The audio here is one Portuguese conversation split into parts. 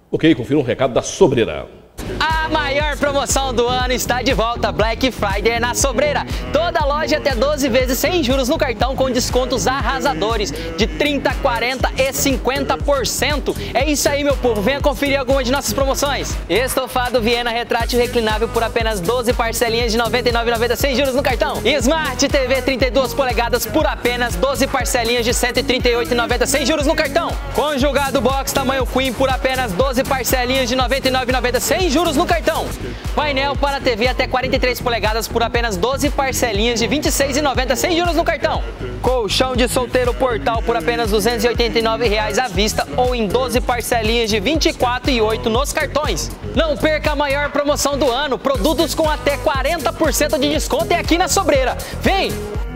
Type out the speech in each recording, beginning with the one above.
Ok, confira um recado da Sobreira. A maior promoção do ano está de volta, Black Friday na Sobreira. Toda loja até 12 vezes sem juros no cartão com descontos arrasadores de 30%, 40% e 50%. É isso aí, meu povo. Venha conferir alguma de nossas promoções. Estofado Viena retrátil reclinável por apenas 12 parcelinhas de R$ 99,90 sem juros no cartão. Smart TV 32 polegadas por apenas 12 parcelinhas de R$ 138,90 sem juros no cartão. Conjugado Box tamanho Queen por apenas 12 parcelinhas de R$ 99,90 sem juros no cartão. Painel para TV até 43 polegadas por apenas 12 parcelinhas de R$ 26,90 sem juros no cartão. Colchão de solteiro Portal por apenas R$ 289,00 à vista ou em 12 parcelinhas de R$ 24,08 nos cartões. Não perca a maior promoção do ano. Produtos com até 40% de desconto é aqui na Sobreira. Vem!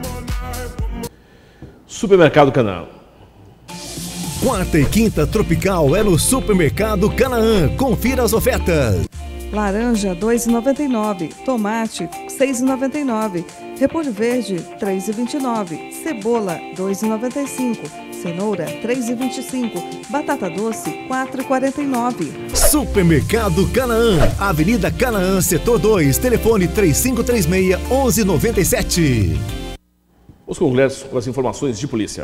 Supermercado Canaã. Quarta e quinta tropical é no Supermercado Canaã. Confira as ofertas. Laranja, R$ 2,99. Tomate, R$ 6,99. Repolho verde, R$ 3,29. Cebola, R$ 2,95. Cenoura, R$ 3,25. Batata doce, R$ 4,49. Supermercado Canaã. Avenida Canaã, Setor 2. Telefone 3536-1197. Vamos concluir com as informações de polícia.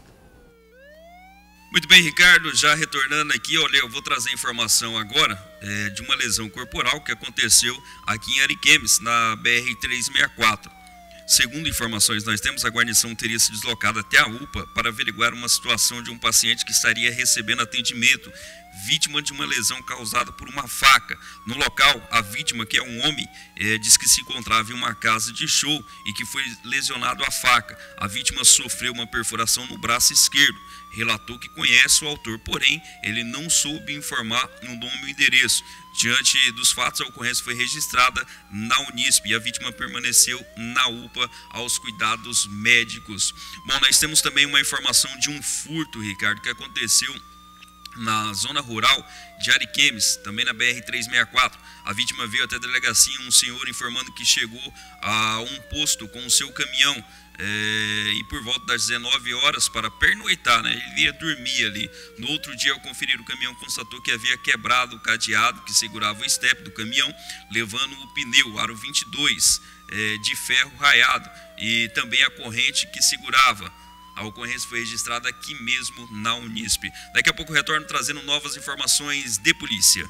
Muito bem, Ricardo, já retornando aqui, olha, eu vou trazer informação agora de uma lesão corporal que aconteceu aqui em Ariquemes, na BR-364. Segundo informações nós temos, a guarnição teria se deslocado até a UPA para averiguar uma situação de um paciente que estaria recebendo atendimento, vítima de uma lesão causada por uma faca. No local, a vítima, que é um homem, diz que se encontrava em uma casa de show e que foi lesionado à faca. A vítima sofreu uma perfuração no braço esquerdo. Relatou que conhece o autor, porém, ele não soube informar o nome e o endereço. Diante dos fatos, a ocorrência foi registrada na Unisp e a vítima permaneceu na UPA aos cuidados médicos. Bom, nós temos também uma informação de um furto, Ricardo, que aconteceu na zona rural de Ariquemes, também na BR-364. A vítima veio até a delegacia, um senhor informando que chegou a um posto com o seu caminhão e por volta das 19 horas para pernoitar, né? Ele ia dormir ali. No outro dia, ao conferir o caminhão, constatou que havia quebrado o cadeado que segurava o estepe do caminhão, levando o pneu, aro 22, de ferro raiado, e também a corrente que segurava. A ocorrência foi registrada aqui mesmo na Unisp. Daqui a pouco retorno trazendo novas informações de polícia.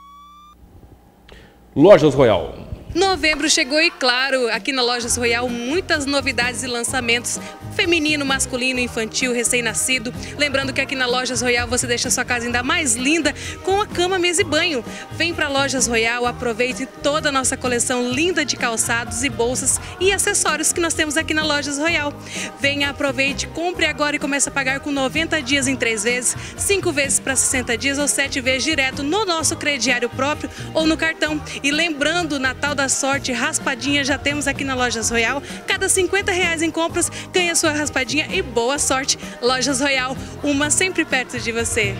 Lojas Royal. Novembro chegou e, claro, aqui na Lojas Royal, muitas novidades e lançamentos feminino, masculino, infantil, recém-nascido. Lembrando que aqui na Lojas Royal você deixa a sua casa ainda mais linda com a cama, mesa e banho. Vem para Lojas Royal, aproveite toda a nossa coleção linda de calçados e bolsas e acessórios que nós temos aqui na Lojas Royal. Venha, aproveite, compre agora e comece a pagar com 90 dias em 3 vezes, 5 vezes para 60 dias ou 7 vezes direto no nosso crediário próprio ou no cartão. E lembrando, Natal da Sorte, raspadinha já temos aqui na Lojas Royal. Cada R$50 em compras ganha sua raspadinha e boa sorte. Lojas Royal, uma sempre perto de você.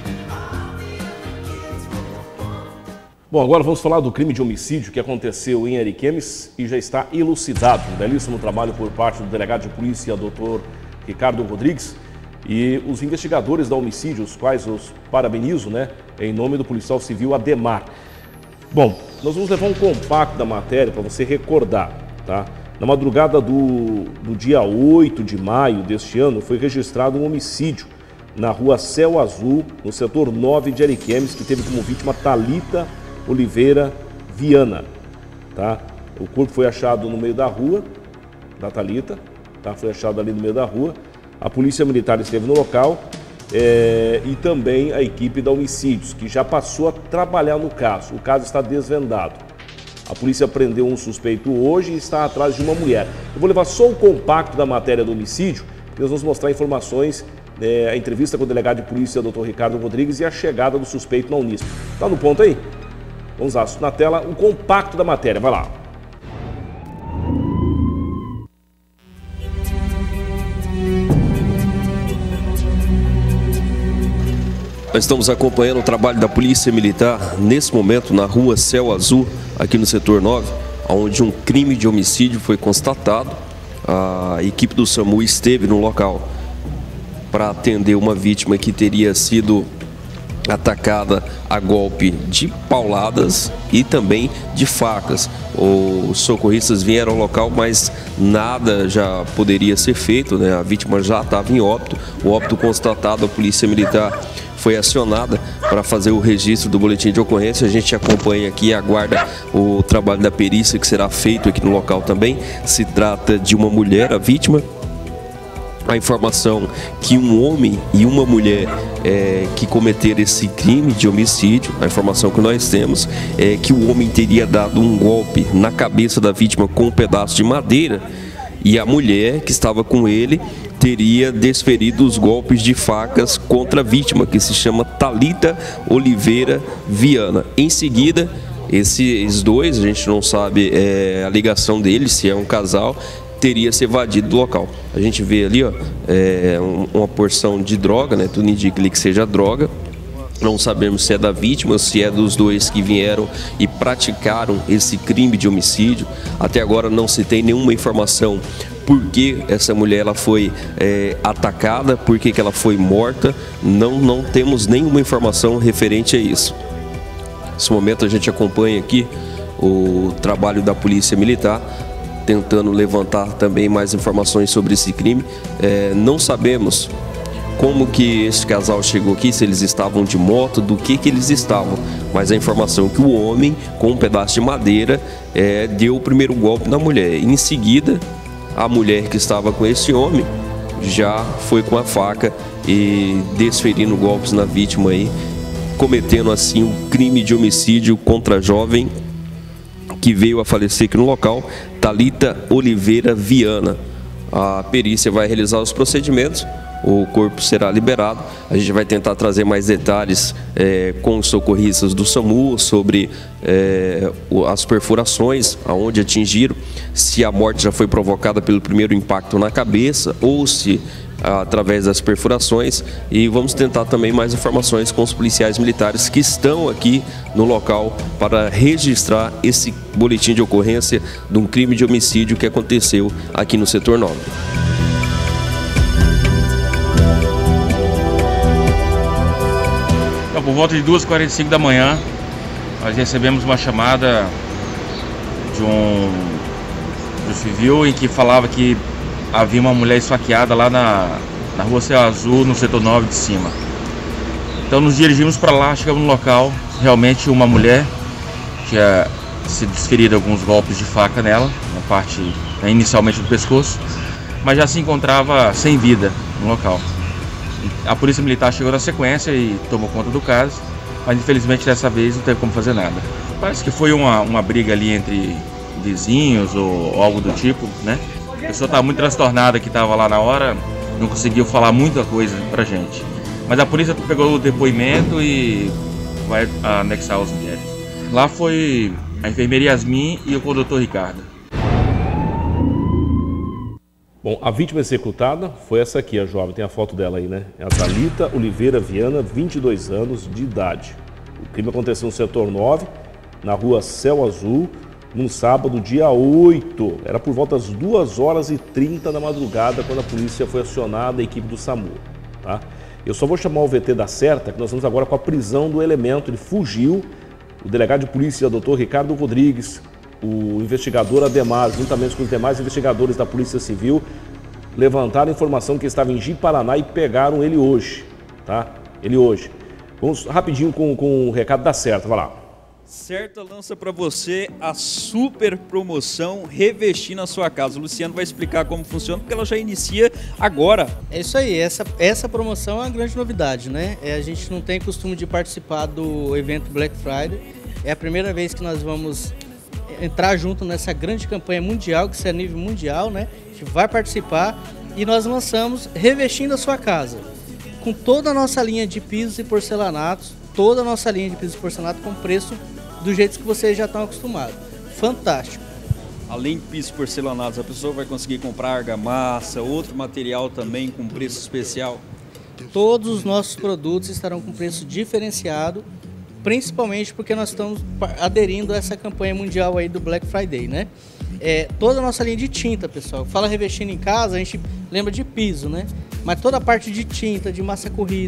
Bom, agora vamos falar do crime de homicídio que aconteceu em Ariquemes e já está elucidado. Um belíssimo trabalho por parte do delegado de polícia, Dr. Ricardo Rodrigues, e os investigadores da homicídio, os quais os parabenizo, né, em nome do policial civil Ademar. Bom, nós vamos levar um compacto da matéria para você recordar, tá? Na madrugada do dia 8 de maio deste ano, foi registrado um homicídio na rua Céu Azul, no setor 9 de Ariquemes, que teve como vítima Thalita Oliveira Viana, tá? O corpo foi achado no meio da rua, da Thalita, tá? Foi achado ali no meio da rua. A polícia militar esteve no local e também a equipe da homicídios, que já passou a trabalhar no caso. O caso está desvendado. A polícia prendeu um suspeito hoje e está atrás de uma mulher. Eu vou levar só o compacto da matéria do homicídio, porque nós vamos mostrar informações, a entrevista com o delegado de polícia, Dr. Ricardo Rodrigues, e a chegada do suspeito na Unisp. Tá no ponto aí? Vamos lá, na tela, o compacto da matéria. Vai lá. Nós estamos acompanhando o trabalho da Polícia Militar nesse momento na rua Céu Azul, aqui no setor 9, onde um crime de homicídio foi constatado. A equipe do SAMU esteve no local para atender uma vítima que teria sido atacada a golpe de pauladas e também de facas. Os socorristas vieram ao local, mas nada já poderia ser feito, né? A vítima já estava em óbito. O óbito constatado, a Polícia Militar foi acionada para fazer o registro do boletim de ocorrência. A gente acompanha aqui e aguarda o trabalho da perícia que será feito aqui no local também. Se trata de uma mulher, a vítima. A informação que um homem e uma mulher que cometeram esse crime de homicídio, a informação que nós temos é que o homem teria dado um golpe na cabeça da vítima com um pedaço de madeira e a mulher que estava com ele teria desferido os golpes de facas contra a vítima, que se chama Thalita Oliveira Viana. Em seguida, esses dois, a gente não sabe a ligação deles, se é um casal, teria se evadido do local. A gente vê ali uma porção de droga, né? Tudo indica ali que seja droga. Não sabemos se é da vítima ou se é dos dois que vieram e praticaram esse crime de homicídio. Até agora não se tem nenhuma informação por que essa mulher ela foi atacada, por que ela foi morta. Não temos nenhuma informação referente a isso. Nesse momento a gente acompanha aqui o trabalho da Polícia Militar, tentando levantar também mais informações sobre esse crime. Não sabemos como que esse casal chegou aqui, se eles estavam de moto, do que eles estavam. Mas a informação é que o homem, com um pedaço de madeira, deu o primeiro golpe na mulher. Em seguida, a mulher que estava com esse homem já foi com a faca e desferindo golpes na vítima aí, cometendo assim um crime de homicídio contra a jovem que veio a falecer aqui no local, Thalita Oliveira Viana. A perícia vai realizar os procedimentos, o corpo será liberado. A gente vai tentar trazer mais detalhes com os socorristas do SAMU sobre as perfurações, aonde atingiram, se a morte já foi provocada pelo primeiro impacto na cabeça ou se através das perfurações, e vamos tentar também mais informações com os policiais militares que estão aqui no local para registrar esse boletim de ocorrência de um crime de homicídio que aconteceu aqui no setor 9. Então, por volta de 2h45 da manhã, nós recebemos uma chamada de um civil em que falava que havia uma mulher esfaqueada lá na rua Céu Azul, no setor 9 de cima. Então nos dirigimos para lá, chegamos no local. Realmente uma mulher tinha sido desferido alguns golpes de faca nela, na parte inicialmente do pescoço, mas já se encontrava sem vida no local. A Polícia Militar chegou na sequência e tomou conta do caso, mas infelizmente dessa vez não teve como fazer nada. Parece que foi uma briga ali entre vizinhos ou algo do tipo, né? A pessoa estava muito transtornada que estava lá na hora, não conseguiu falar muita coisa pra gente. Mas a polícia pegou o depoimento e vai anexar os inquéritos. Lá foi a enfermeira Yasmin e o condutor Ricardo. Bom, a vítima executada foi essa aqui, a jovem, tem a foto dela aí, né? É a Thalita Oliveira Viana, 22 anos de idade. O crime aconteceu no setor 9, na rua Céu Azul, num sábado, dia 8, era por volta das 2h30 da madrugada, quando a polícia foi acionada, a equipe do SAMU, tá? Eu só vou chamar o VT da certa, que nós estamos agora com a prisão do elemento, ele fugiu, o delegado de polícia, Dr. Ricardo Rodrigues, o investigador Ademar, juntamente com os demais investigadores da Polícia Civil, levantaram a informação que estava em Ji-Paraná e pegaram ele hoje, tá? Ele hoje. Vamos rapidinho com o recado da certa, vai lá. Certa lança para você a super promoção Revestir na sua casa. O Luciano vai explicar como funciona, porque ela já inicia agora. É isso aí, essa promoção é uma grande novidade, né? A gente não tem costume de participar do evento Black Friday. É a primeira vez que nós vamos entrar junto nessa grande campanha mundial, que isso é a nível mundial, né? A gente vai participar e nós lançamos Revestindo a sua casa, com toda a nossa linha de pisos e porcelanatos, toda a nossa linha de pisos e porcelanato com preço do jeito que vocês já estão acostumados. Fantástico. Além de pisos porcelanatos, a pessoa vai conseguir comprar argamassa, outro material também com preço especial? Todos os nossos produtos estarão com preço diferenciado, principalmente porque nós estamos aderindo a essa campanha mundial aí do Black Friday, né? Toda a nossa linha de tinta, pessoal. Fala revestindo em casa, a gente lembra de piso, né? Mas toda a parte de tinta, de massa corrida,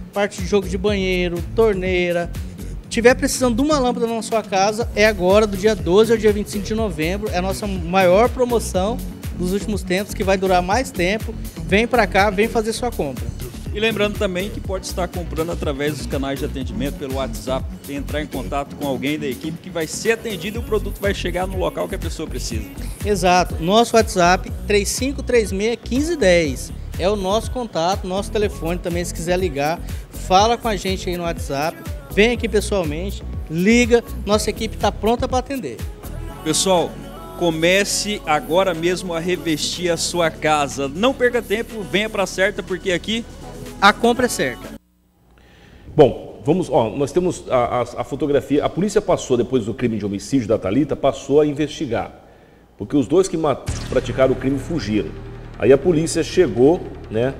parte de jogo de banheiro, torneira. Tiver precisando de uma lâmpada na sua casa, é agora, do dia 12 ao dia 25 de novembro. É a nossa maior promoção dos últimos tempos, que vai durar mais tempo. Vem para cá, vem fazer sua compra. E lembrando também que pode estar comprando através dos canais de atendimento, pelo WhatsApp, entrar em contato com alguém da equipe que vai ser atendido e o produto vai chegar no local que a pessoa precisa. Exato. Nosso WhatsApp, 3536-1510. É o nosso contato, nosso telefone também, se quiser ligar. Fala com a gente aí no WhatsApp, vem aqui pessoalmente, liga, nossa equipe está pronta para atender. Pessoal, comece agora mesmo a revestir a sua casa. Não perca tempo, venha para a Certa, porque aqui a compra é certa. Bom, nós temos a fotografia. A polícia passou, depois do crime de homicídio da Thalita, passou a investigar. Porque os dois que praticaram o crime fugiram. Aí a polícia chegou, né,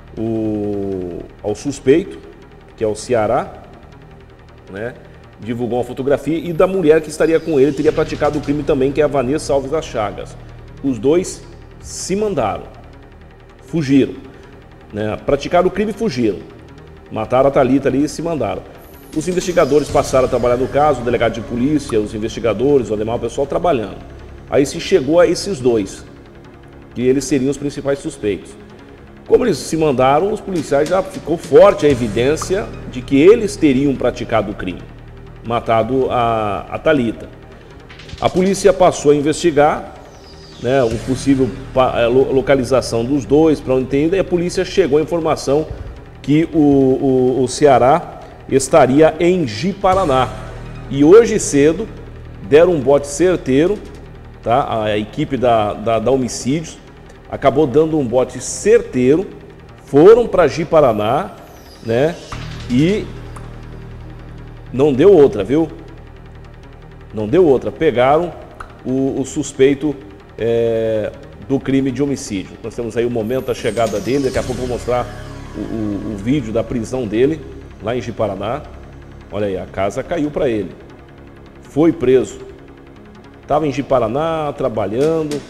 ao suspeito, que é o Ceará, né, divulgou uma fotografia, e da mulher que estaria com ele, teria praticado o crime também, que é a Vanessa Alves das Chagas. Os dois se mandaram, fugiram, né, praticaram o crime e fugiram. Mataram a Thalita ali e se mandaram. Os investigadores passaram a trabalhar no caso, o delegado de polícia, os investigadores, o Ademar, o pessoal trabalhando. Aí se chegou a esses dois, que eles seriam os principais suspeitos. Como eles se mandaram, os policiais, já ficou forte a evidência de que eles teriam praticado o crime, matado a Thalita. A polícia passou a investigar, né, o possível localização dos dois, para onde tem ido, e a polícia chegou à informação que o Ceará estaria em Ji-Paraná. E hoje cedo deram um bote certeiro, tá? A equipe da Homicídios acabou dando um bote certeiro, foram para Ji-Paraná, né? E não deu outra, viu? Não deu outra. Pegaram o suspeito do crime de homicídio. Nós temos aí o momento da chegada dele, daqui a pouco eu vou mostrar o vídeo da prisão dele, lá em Ji-Paraná. Olha aí, a casa caiu para ele. Foi preso. Estava em Ji-Paraná, trabalhando.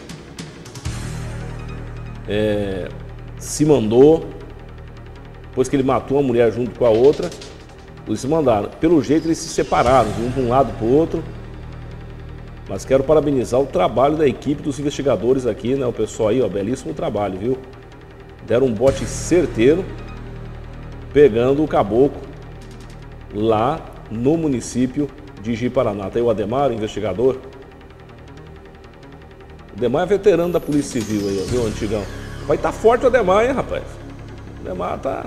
Se mandou. Depois que ele matou uma mulher junto com a outra, eles se mandaram. Pelo jeito eles se separaram, um para um lado para o outro. Mas quero parabenizar o trabalho da equipe dos investigadores aqui, né? O pessoal aí, ó, belíssimo trabalho, viu? Deram um bote certeiro, pegando o caboclo lá no município de Ji-Paraná. Tem o Ademar, o investigador. O Ademar é veterano da Polícia Civil aí, ó, viu, antigão? Vai estar forte o Ademar, hein, rapaz? O Ademar tá.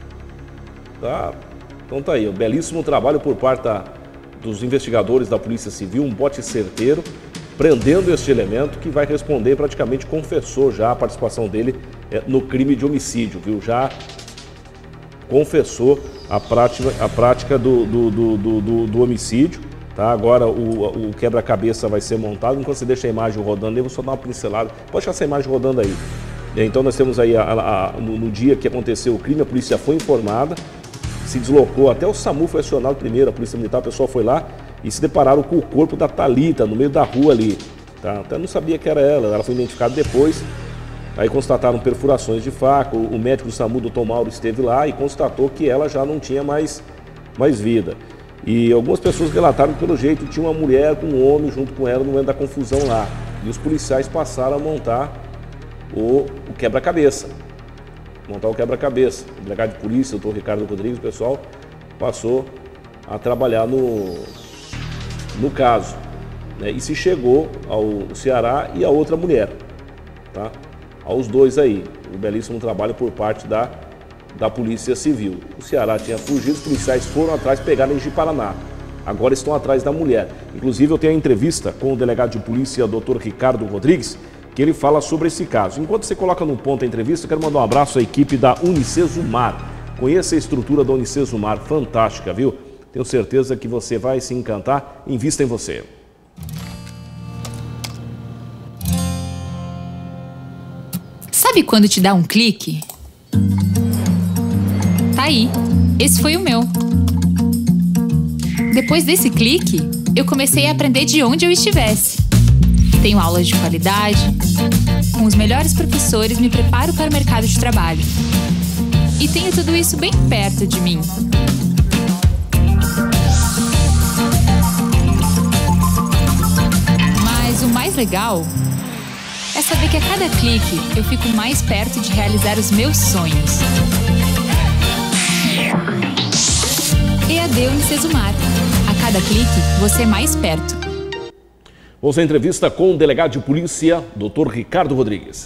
Então tá aí, o belíssimo trabalho por parte dos investigadores da Polícia Civil, um bote certeiro, prendendo este elemento que vai responder, praticamente confessou já a participação dele no crime de homicídio, viu? Já confessou a prática do homicídio, tá? Agora o quebra-cabeça vai ser montado. Enquanto você deixa a imagem rodando, eu vou só dar uma pincelada. Pode deixar essa imagem rodando aí. Então nós temos aí, no dia que aconteceu o crime, a polícia foi informada, se deslocou, até o SAMU foi acionado primeiro, a Polícia Militar, o pessoal foi lá e se depararam com o corpo da Thalita no meio da rua ali, tá? Até não sabia que era ela foi identificada depois. Aí constataram perfurações de faca, o médico do SAMU, Dr. Mauro, esteve lá e constatou que ela já não tinha mais vida. E algumas pessoas relataram que, pelo jeito, tinha uma mulher com um homem junto com ela no momento da confusão lá. E os policiais passaram a montar o quebra-cabeça. O delegado de polícia, o Dr. Ricardo Rodrigues, o pessoal passou a trabalhar no caso, né? E se chegou ao Ceará e a outra mulher, tá? Aos dois aí, um belíssimo trabalho por parte da Polícia Civil. O Ceará tinha fugido, os policiais foram atrás, pegaram em Ji-Paraná. Agora estão atrás da mulher. Inclusive eu tenho a entrevista com o delegado de polícia, Dr. Ricardo Rodrigues, que ele fala sobre esse caso. Enquanto você coloca no ponto a entrevista, eu quero mandar um abraço à equipe da Unicesumar. Conheça a estrutura da Unicesumar, fantástica, viu? Tenho certeza que você vai se encantar. Invista em você. Sabe quando te dá um clique? Tá aí, esse foi o meu. Depois desse clique, eu comecei a aprender de onde eu estivesse. Tenho aulas de qualidade, com os melhores professores me preparo para o mercado de trabalho. E tenho tudo isso bem perto de mim. Mas o mais legal é saber que a cada clique eu fico mais perto de realizar os meus sonhos. EAD Unicesumar. A cada clique, você mais perto. Vamos à entrevista com o delegado de polícia, Dr. Ricardo Rodrigues.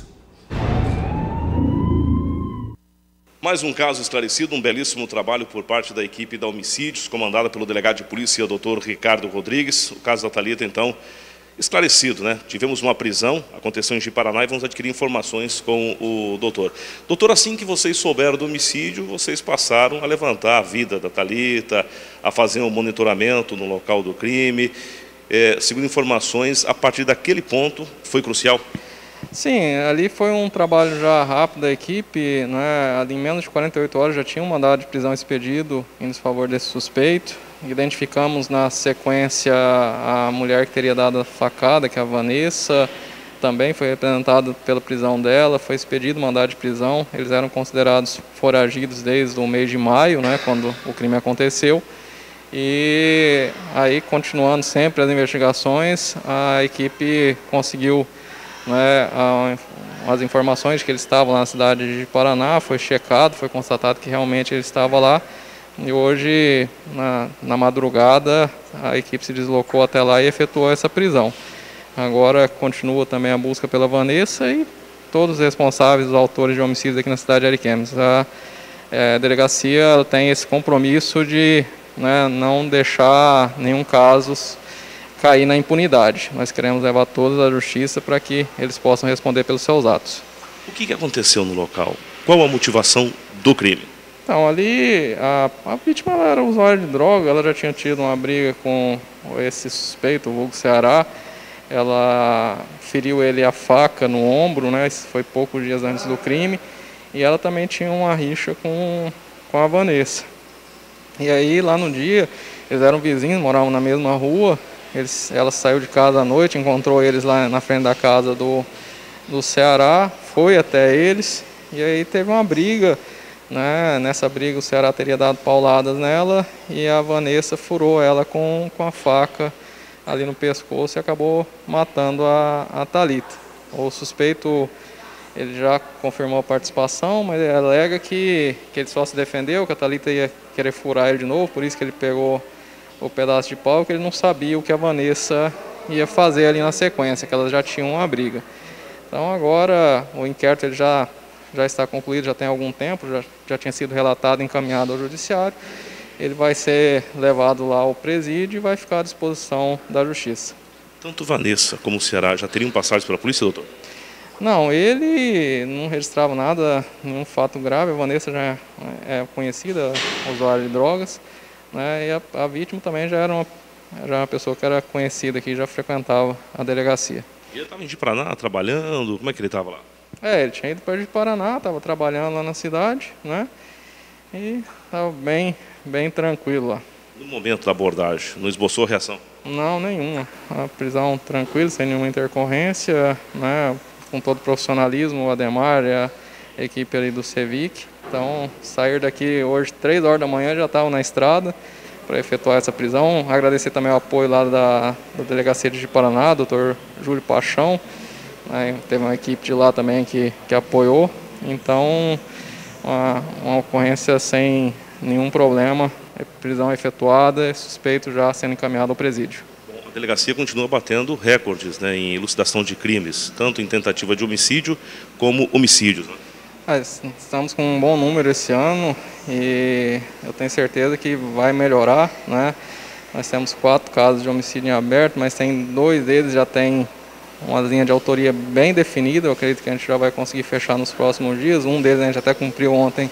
Mais um caso esclarecido, um belíssimo trabalho por parte da equipe da Homicídios, comandada pelo delegado de polícia, Dr. Ricardo Rodrigues. O caso da Thalita, então, esclarecido, né? Tivemos uma prisão, aconteceu em Ji-Paraná, e vamos adquirir informações com o doutor. Doutor, assim que vocês souberam do homicídio, vocês passaram a levantar a vida da Thalita, a fazer um monitoramento no local do crime. Segundo informações, a partir daquele ponto, foi crucial? Sim, ali foi um trabalho já rápido da equipe, né? Ali em menos de 48 horas já tinha um mandado de prisão expedido em desfavor desse suspeito. Identificamos na sequência a mulher que teria dado a facada, que é a Vanessa, também foi representada pela prisão dela, foi expedido mandado de prisão. Eles eram considerados foragidos desde o mês de maio, né, quando o crime aconteceu. E aí, continuando sempre as investigações, a equipe conseguiu, né, as informações de que ele estava lá na cidade de Paraná, foi checado, foi constatado que realmente ele estava lá. E hoje, na madrugada, a equipe se deslocou até lá e efetuou essa prisão. Agora continua também a busca pela Vanessa e todos os responsáveis, os autores de homicídios aqui na cidade de Ariquemes. A delegacia tem esse compromisso de, né, não deixar nenhum caso cair na impunidade. Nós queremos levar todos à justiça para que eles possam responder pelos seus atos. O que aconteceu no local? Qual a motivação do crime? Então, ali, a vítima ela era usuária de droga, ela já tinha tido uma briga com esse suspeito, o vulgo Ceará. Ela feriu ele a faca no ombro, né? Isso foi poucos dias antes do crime. E ela também tinha uma rixa com a Vanessa. E aí, lá no dia, eles eram vizinhos, moravam na mesma rua. Ela saiu de casa à noite, encontrou eles lá na frente da casa do Ceará, foi até eles. E aí teve uma briga. Né? Nessa briga o Ceará teria dado pauladas nela e a Vanessa furou ela com a faca ali no pescoço e acabou matando a Thalita. O suspeito ele já confirmou a participação, mas ele alega que ele só se defendeu, que a Thalita ia querer furar ele de novo, por isso que ele pegou o pedaço de pau, que ele não sabia o que a Vanessa ia fazer ali na sequência, que elas já tinham uma briga. Então agora o inquérito ele já está concluído, já tem algum tempo, já tinha sido relatado e encaminhado ao judiciário. Ele vai ser levado lá ao presídio e vai ficar à disposição da justiça. Tanto Vanessa como o Ceará já teriam passado pela polícia, doutor? Não, ele não registrava nada, nenhum fato grave. A Vanessa já é conhecida, usuária de drogas, né? E a vítima também já era uma pessoa que era conhecida aqui, já frequentava a delegacia. E ele estava em Ji-Paraná trabalhando, como é que ele estava lá? Ele tinha ido para Ji-Paraná, estava trabalhando lá na cidade, né? E estava bem tranquilo lá. No momento da abordagem, não esboçou reação? Não, nenhuma. A prisão tranquila, sem nenhuma intercorrência, né? Com todo o profissionalismo, o Ademar e a equipe ali do CEVIC. Então, sair daqui hoje, 3 horas da manhã, já estavam na estrada para efetuar essa prisão. Agradecer também o apoio lá da delegacia de Ji-Paraná, doutor Júlio Paixão. Teve uma equipe de lá também que apoiou, então uma ocorrência sem nenhum problema, prisão efetuada, suspeito já sendo encaminhado ao presídio. A delegacia continua batendo recordes, né, em elucidação de crimes, tanto em tentativa de homicídio como homicídios. Né? Estamos com um bom número esse ano e eu tenho certeza que vai melhorar, né? Nós temos 4 casos de homicídio em aberto, mas 2 deles já têm uma linha de autoria bem definida. Eu acredito que a gente já vai conseguir fechar nos próximos dias. Um deles a gente até cumpriu ontem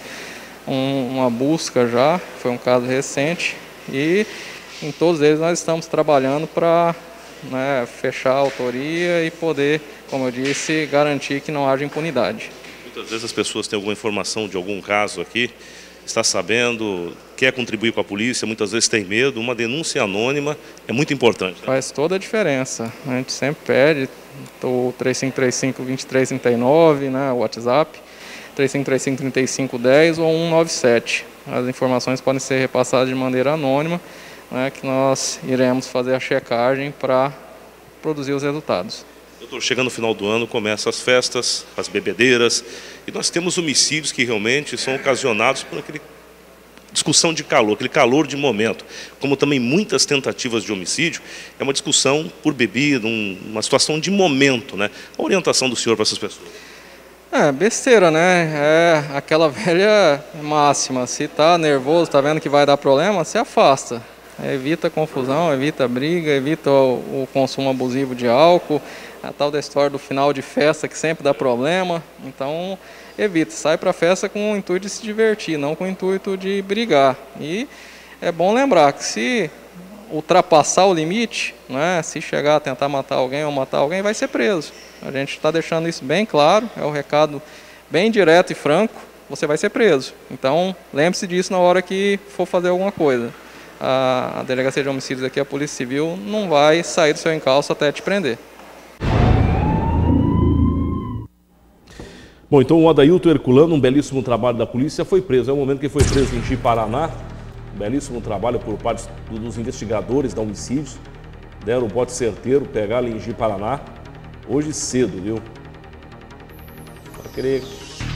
uma busca já, foi um caso recente. E em todos eles nós estamos trabalhando para, né, fechar a autoria e poder, como eu disse, garantir que não haja impunidade. Muitas vezes as pessoas têm alguma informação de algum caso aqui, está sabendo, quer contribuir com a polícia, muitas vezes tem medo. Uma denúncia anônima é muito importante. Né? Faz toda a diferença. A gente sempre pede o 3535-2339, né, o WhatsApp. 3535-3510 ou 197. As informações podem ser repassadas de maneira anônima, né, que nós iremos fazer a checagem para produzir os resultados. Doutor, chegando no final do ano, começam as festas, as bebedeiras, e nós temos homicídios que realmente são ocasionados por aquele discussão de calor, aquele calor de momento. Como também muitas tentativas de homicídio, é uma discussão por bebida, uma situação de momento, né? A orientação do senhor para essas pessoas? É, besteira, né? É aquela velha máxima, se tá nervoso, tá vendo que vai dar problema, se afasta. Evita confusão, evita briga, evita o consumo abusivo de álcool, a tal da história do final de festa que sempre dá problema. Então, evita, sai para a festa com o intuito de se divertir, não com o intuito de brigar. E é bom lembrar que se ultrapassar o limite, né, se chegar a tentar matar alguém ou matar alguém, vai ser preso. A gente está deixando isso bem claro, é um recado bem direto e franco, você vai ser preso. Então, lembre-se disso na hora que for fazer alguma coisa. A Delegacia de Homicídios aqui, a Polícia Civil, não vai sair do seu encalço até te prender. Bom, então o Adailton Herculano, um belíssimo trabalho da polícia, foi preso. É o momento que foi preso em Ji-Paraná. Um belíssimo trabalho por parte dos investigadores da homicídios. Deram o bote certeiro, pegaram ali em Ji-Paraná. Hoje cedo, viu? Aquele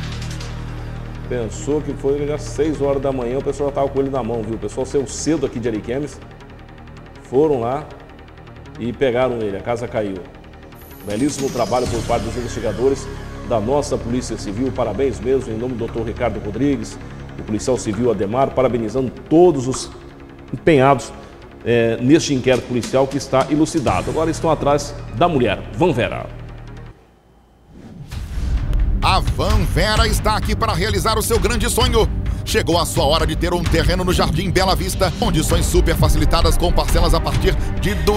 pensou que foi às 6 horas da manhã, o pessoal já estava com ele na mão, viu? O pessoal saiu cedo aqui de Ariquemes, foram lá e pegaram ele, a casa caiu. Belíssimo trabalho por parte dos investigadores da nossa Polícia Civil, parabéns mesmo, em nome do Dr. Ricardo Rodrigues, do policial civil Ademar, parabenizando todos os empenhados neste inquérito policial que está elucidado. Agora estão atrás da mulher, Van Vera. A Van Vera está aqui para realizar o seu grande sonho. Chegou a sua hora de ter um terreno no Jardim Bela Vista. Condições super facilitadas com parcelas a partir de R$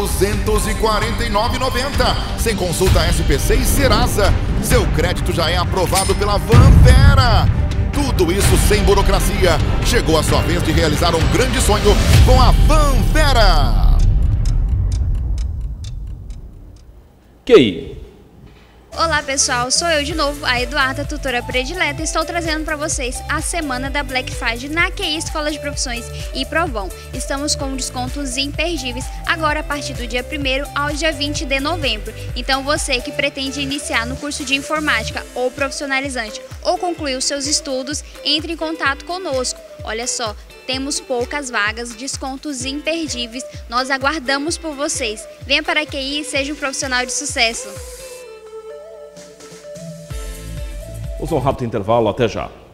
249,90. Sem consulta SPC e Serasa. Seu crédito já é aprovado pela Van Vera. Tudo isso sem burocracia. Chegou a sua vez de realizar um grande sonho com a Van Vera. QI. Olá pessoal, sou eu de novo, a Eduarda, tutora predileta, e estou trazendo para vocês a semana da Black Friday na QI Escola de Profissões e Provon. Estamos com descontos imperdíveis agora a partir do dia 1º ao dia 20 de novembro. Então você que pretende iniciar no curso de informática ou profissionalizante ou concluir os seus estudos, entre em contato conosco. Olha só, temos poucas vagas, descontos imperdíveis, nós aguardamos por vocês. Venha para a QI e seja um profissional de sucesso. Vamos a um rápido intervalo, até já.